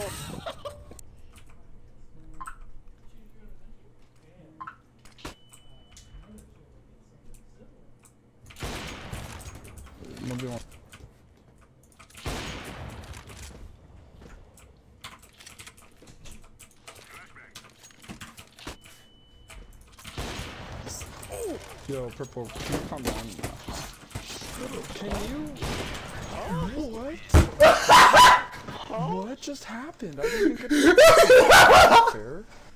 Yo, Purple, can you calm down? Can you? What? What just happened? I didn't even get to fair.